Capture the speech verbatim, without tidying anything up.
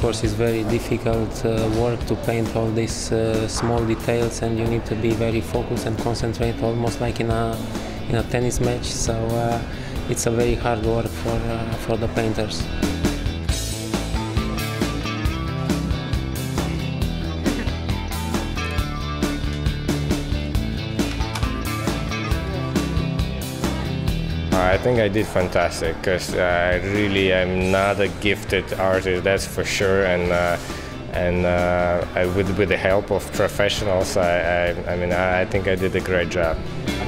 course, it's very difficult uh, work to paint all these uh, small details, and you need to be very focused and concentrate, almost like in a in a tennis match. So uh, it's a very hard work for uh, for the painters. I think I did fantastic, because I really am not a gifted artist, that's for sure, and uh, and uh, I, with with the help of professionals, I I, I mean I, I think I did a great job.